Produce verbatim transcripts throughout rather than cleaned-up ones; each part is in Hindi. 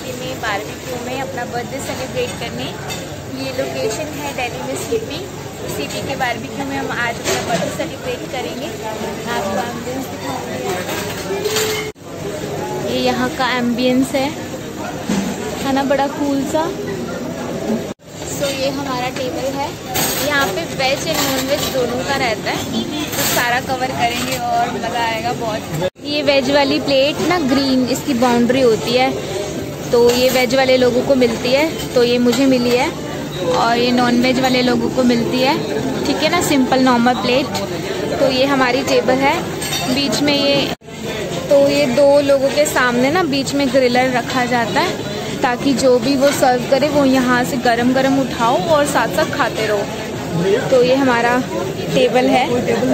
सिटी में बारबेक्यू में अपना बर्थडे सेलिब्रेट करने। ये लोकेशन है दिल्ली में सिटी सिटी के बारबेक्यू में हम आज अपना बर्थडे सेलिब्रेट करेंगे। आपको एम्बियंस दिखाऊंगी। ये यहाँ का एम्बियंस है है ना, बड़ा कूल सा। सो ये हमारा टेबल है। यहाँ पे वेज एंड नॉन वेज दोनों का रहता है, तो सारा कवर करेंगे और मज़ा आएगा बहुत। ये वेज वाली प्लेट ना ग्रीन इसकी बाउंड्री होती है, तो ये वेज वाले लोगों को मिलती है, तो ये मुझे मिली है। और ये नॉन वेज वाले लोगों को मिलती है, ठीक है ना, सिंपल नॉर्मल प्लेट। तो ये हमारी टेबल है। बीच में ये तो ये दो लोगों के सामने ना बीच में ग्रिलर रखा जाता है, ताकि जो भी वो सर्व करे वो यहाँ से गरम गरम उठाओ और साथ साथ खाते रहो। तो ये हमारा टेबल है।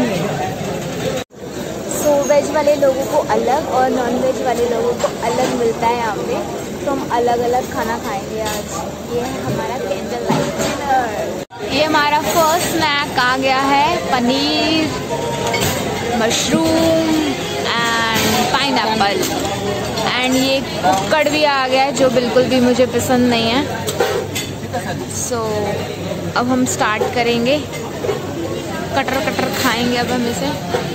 सो वेज वाले लोगों को अलग और नॉन वेज वाले लोगों को अलग मिलता है यहाँ पे, तो हम अलग अलग खाना खाएंगे आज। ये है हमारा कैंडल लाइट डिनर। ये हमारा फर्स्ट स्नैक आ गया है, paneer, mushroom and pineapple. And ये कुक्कड़ भी आ गया है, जो बिल्कुल भी मुझे पसंद नहीं है। सो so, अब हम स्टार्ट करेंगे, कटर कटर खाएंगे अब हम इसे।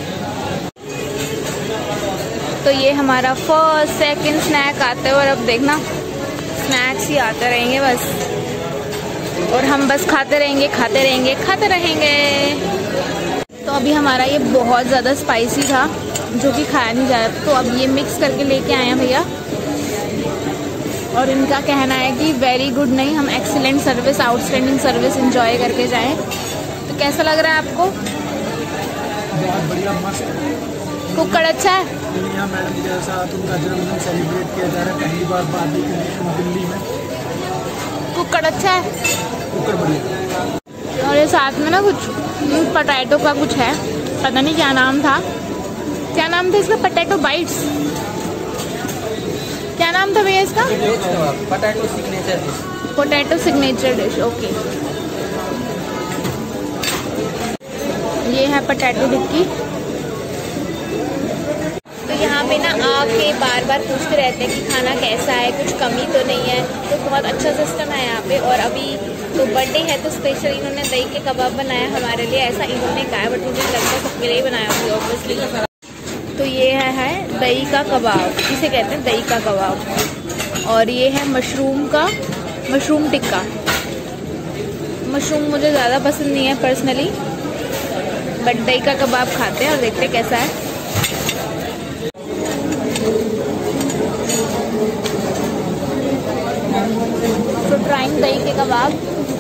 तो ये हमारा फर्स्ट सेकंड स्नैक आते हैं, और अब देखना स्नैक्स ही आते रहेंगे बस, और हम बस खाते रहेंगे खाते रहेंगे खाते रहेंगे। तो अभी हमारा ये बहुत ज़्यादा स्पाइसी था, जो कि खाया नहीं जा रहा, तो अब ये मिक्स करके लेके आए हैं भैया। और इनका कहना है कि वेरी गुड नहीं, हम excellent service, outstanding service enjoy करके जाएं। तो कैसा लग रहा है आपको? बहुत बढ़िया, मस्त। कुक्कड़ अच्छा है। यहाँ मैडम के साथ उनका जन्मदिन सेलिब्रेट किया जा रहा है, पहली बार बारबेक्यू दिल्ली में। कुक्कड़ अच्छा है, कुक्कड़ बढ़िया। और ये साथ में ना कुछ पोटैटो का कुछ है, पता नहीं क्या नाम था, क्या नाम था इसका? पोटैटो बाइट्स, क्या नाम था भैया इसका? Potato signature dish. Potato signature dish, okay. ये है पोटैटो टिक्की। तो यहाँ पे ना आके बार बार पूछते रहते हैं कि खाना कैसा है, कुछ कमी तो नहीं है, तो बहुत अच्छा सिस्टम है यहाँ पे। और अभी तो बर्थडे है, तो स्पेशल इन्होंने दही के कबाब बनाया हमारे लिए, ऐसा इन्होंने कहा, बट मुझे लगता है सबके लिए ही बनाया होगा ऑब्वियसली। तो ये है, है दही का कबाब, इसे कहते हैं दही का कबाब। और ये है मशरूम का मशरूम टिक्का। मशरूम मुझे ज़्यादा पसंद नहीं है पर्सनली, बट दही का कबाब खाते हैं और देखते हैं कैसा है। तो ट्राइंग दही के कबाब।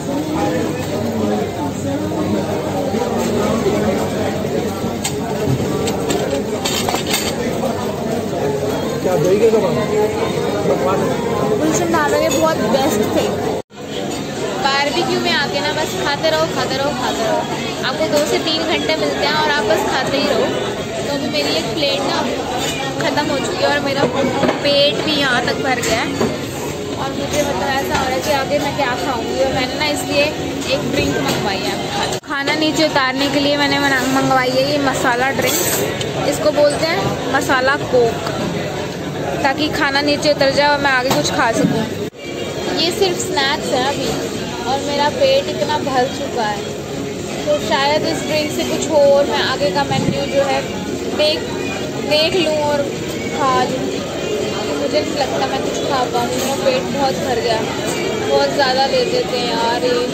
क्या दही के कबाब? गुलशन ढाबे के बहुत बेस्ट थे। बारबेक्यू में आके ना बस खाते रहो खाते रहो खाते रहो। आपको दो से तीन घंटे मिलते हैं और आप बस खाते ही रहो। तो अभी मेरी एक प्लेट ना ख़त्म हो चुकी है और मेरा पेट भी यहाँ तक भर गया है, और मुझे मतलब ऐसा हो रहा है कि आगे मैं क्या खाऊंगी। और मैंने ना इसलिए एक ड्रिंक मंगवाई है, खाना नीचे उतारने के लिए मैंने मंगवाई है ये मसाला ड्रिंक। इसको बोलते हैं मसाला कोक, ताकि खाना नीचे उतर जाए और मैं आगे कुछ खा सकूं। ये सिर्फ स्नैक्स है अभी, और मेरा पेट इतना भर चुका है, तो शायद इस ड्रिंक से कुछ हो और मैं आगे का मेन्यू जो है देख देख लूँ और खा लूँ। मुझे नहीं लगता मैं कुछ खा पाऊँगी, मेरा पेट बहुत भर गया, बहुत ज़्यादा ले देते हैं यार ये।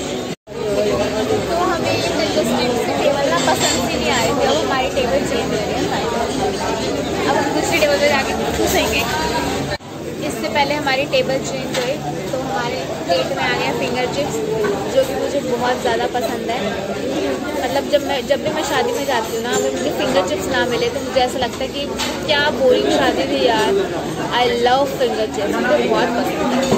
तो हमें ये कंटेस्टेंट्स की टेबल ना पसंद ही नहीं आ रही थी, अब हमारी टेबल चेंज हो रही है। अब हम दूसरी टेबल पर जाके पूछेंगे। इससे पहले हमारी टेबल चेंज हुई, तो हमारे प्लेट में आ गया फिंगर चिप्स, जो कि मुझे बहुत ज़्यादा पसंद है। मतलब जब मैं जब भी मैं शादी में जाती हूँ ना, अगर मुझे फिंगर चिप्स ना मिले तो मुझे ऐसा लगता है कि क्या बोरिंग शादी थी यार। आई लव फिंगर चिप्स, मुझे बहुत पसंद है।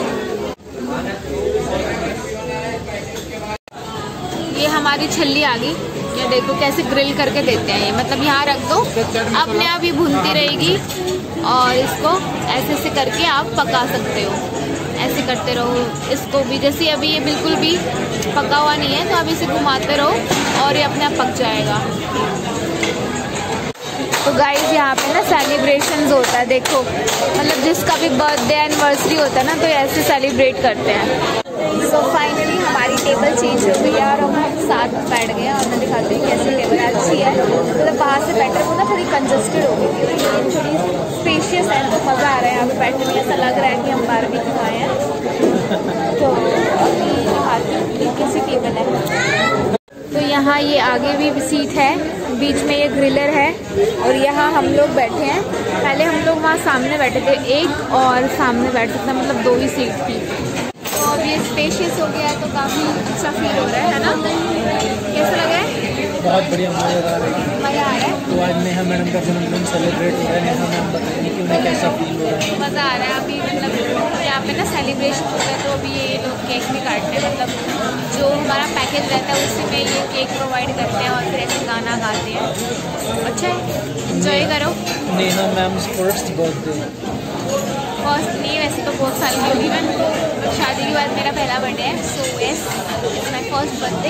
ये हमारी छल्ली आ गई, ये देखो कैसे ग्रिल करके देते हैं ये, मतलब यहाँ रख दो, अपने आप ही भुनती रहेगी, और इसको ऐसे ऐसे करके आप पका सकते हो। ऐसे करते रहो इसको भी, जैसे अभी ये बिल्कुल भी पका हुआ नहीं है, तो आप इसे घुमाते रहो और ये अपने आप पक जाएगा। तो गाइस यहाँ पे ना सेलिब्रेशंस होता है, देखो मतलब जिसका भी बर्थडे एनिवर्सरी होता है ना तो ऐसे सेलिब्रेट करते हैं। सो so, फाइनली हमारी टेबल चेंज हो गई है और हम साथ बैठ गए हैं और मैं दिखाती हूँ कैसी टेबल है। अच्छी है, मतलब बाहर से बैठने को ना थोड़ी कंजस्टेड हो गई थी, लेकिन थोड़ी स्पेशियस है तो मज़ा आ रहा है यहाँ पे बैठने में। ऐसा लग रहा है कि हम बारबेक्यू आए हैं। तो अभी दिखाती हूँ कि कैसी टेबल है। तो यहाँ ये आगे भी सीट है, बीच में ये ग्रिलर है और यहाँ हम लोग बैठे हैं। पहले हम लोग वहाँ सामने बैठे थे, एक और सामने बैठ सकते, मतलब दो ही सीट थी। तो अब ये स्पेशियस हो गया है तो काफ़ी अच्छा फील हो रहा है, है ना? कैसा लग रहा है? बहुत बढ़िया, मज़ा आ रहा है। मज़ा आ रहा है। तो आज नेहा मैडम का जन्मदिन सेलिब्रेट हो रहा है। नेहा मैम बताएंगे कि उन्हें कैसा फील हो रहा है। मज़ा आ रहा है। अभी मतलब यहाँ पे ना सेलिब्रेशन होता है तो अभी ये लोग केक भी काटते हैं, मतलब जो हमारा पैकेज रहता है उसी में ये केक प्रोवाइड करते हैं और फिर ऐसे गाना गाते हैं। अच्छा है, इंजॉय करो। Neha ma'am's first birthday. First नहीं, वैसे तो बहुत साल की होगी मैं, तो शादी के बाद मेरा पहला बर्थडे है। So yes, it's my first birthday.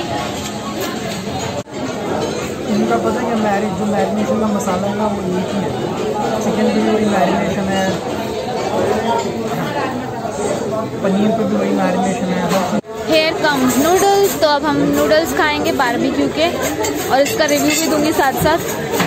इनका पता है कि मैरिज जो मैरिनेशन का मसाला है ना वो एक ही है। चिकन पे भी वही मैरिनेशन है, पनीर पे भी वही मैरिनेशन है। Here comes noodles. तो अब हम नूडल्स खाएंगे बारबेक्यू के और इसका रिव्यू भी दूंगी साथ साथ।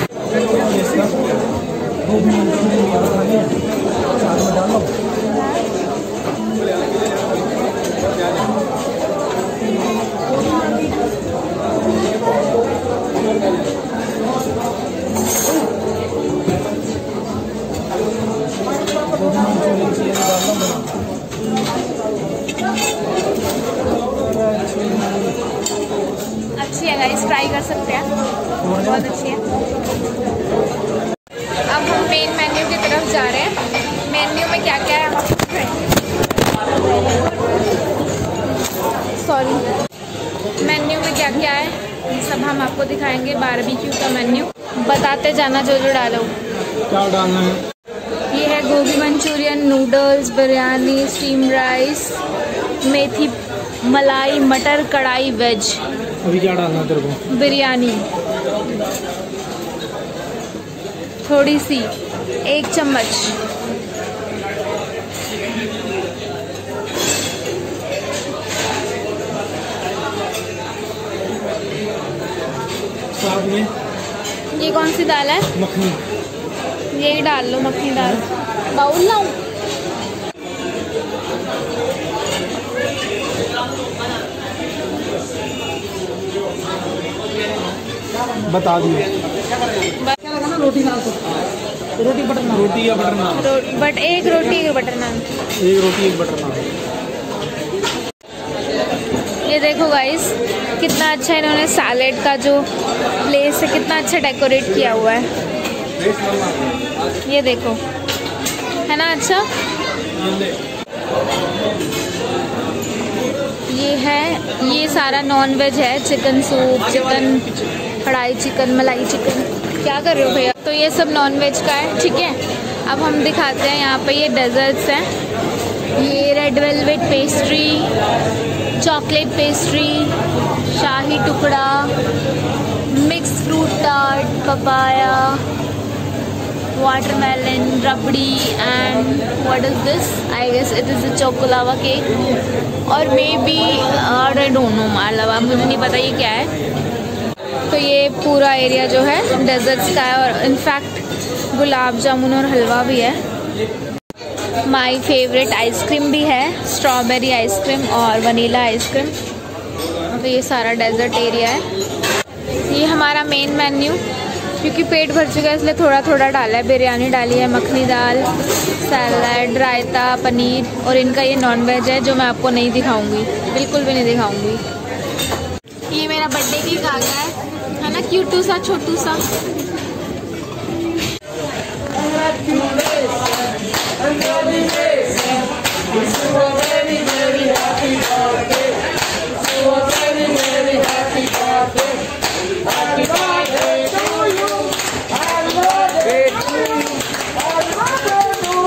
अच्छी है गाइस, ट्राई कर सकते हैं, बहुत अच्छी है। अब हम मेन मेन्यू की तरफ जा रहे हैं। मेन्यू में क्या क्या है हम सॉरी मेन्यू में क्या क्या है सब हम आपको दिखाएंगे। बारबेक्यू का मेन्यू बताते जाना जो जो डालो। क्या डालना है? ये है gobi manchurian, noodles, biryani, steam rice, methi malai, matar कढ़ाई वेज। अभी क्या डालना है तेरे को? बिरयानी थोड़ी सी, एक चम्मच। साथ में ये कौन सी दाल है? मखनी। यही डाल लो, मखनी दाल। बाउल लाऊं? बता दिए। रोटी नान, रोटी बटर नान, रोटी या बटर नान? रो, बट एक रोटी एक बटर नान। एक रोटी एक बटर नान। ये देखो गाइस कितना अच्छा इन्होंने सैलेड का जो प्लेस है कितना अच्छा डेकोरेट किया हुआ है। ये देखो, है ना अच्छा। ये है, ये सारा नॉन वेज है, chicken soup, chicken kadai chicken, malai chicken. क्या कर रहे हो भैया? तो ये सब नॉन वेज का है, ठीक है। अब हम दिखाते हैं यहाँ पे ये डेजर्ट्स हैं। ये red velvet pastry, chocolate pastry, shahi tukda, mix fruit tart, papaya, watermelon, rabri and what is this? I guess it is a chocolava cake और maybe I don't know, मालवा मुझे नहीं पता ये क्या है। तो ये पूरा एरिया जो है डेजर्ट्स का है और इनफैक्ट गुलाब जामुन और हलवा भी है। माय फेवरेट आइसक्रीम भी है, स्ट्रॉबेरी आइसक्रीम और वनीला आइसक्रीम। तो ये सारा डेजर्ट एरिया है। ये हमारा मेन मेन्यू, क्योंकि पेट भर चुका है इसलिए थोड़ा थोड़ा डाला है। बिरयानी डाली है, मखनी दाल, सैलड, रायता, पनीर और इनका ये नॉन वेज है जो मैं आपको नहीं दिखाऊंगी, बिल्कुल भी नहीं दिखाऊंगी। ये मेरा बर्थडे केक आ गया है, है ना, क्यूटू सा, छोटू सा।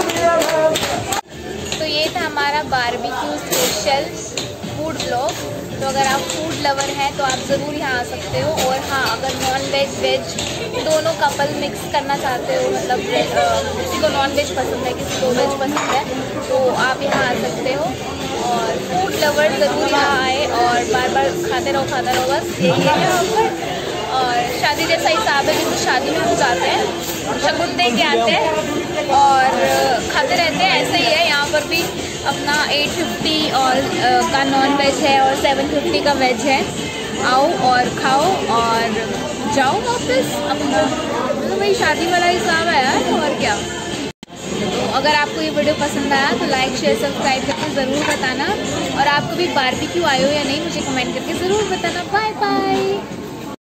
तो ये था हमारा बारबेक्यू स्पेशल फूड ब्लॉग। तो अगर आप फूड लवर हैं तो आप ज़रूर यहाँ आ सकते हो। और हाँ, अगर नॉन वेज वेज दोनों कपल मिक्स करना चाहते हो, मतलब किसी को नॉन वेज पसंद है, किसी को वेज पसंद है, तो आप यहाँ आ सकते हो। और फूड लवर ज़रूर यहाँ आए और बार बार खाते रहो खाते रहो, बस यही है यहाँ पर। और शादी जैसा हिसाब है, क्योंकि शादी में हम जाते हैं, शगुन दे के आते हैं और खाते रहते हैं। ऐसे ही है यहाँ पर भी अपना एट फिफ्टी और uh, का नॉन वेज है और सेवन फिफ्टी का वेज है। आओ और खाओ और जाओ वापस अपना, तो वही शादी वाला हिसाब है यार, और क्या। तो अगर आपको ये वीडियो पसंद आया तो लाइक शेयर सब्सक्राइब करके ज़रूर बताना। और आपको भी बारबेक्यू आए हो या नहीं, मुझे कमेंट करके ज़रूर बताना। Bye bye.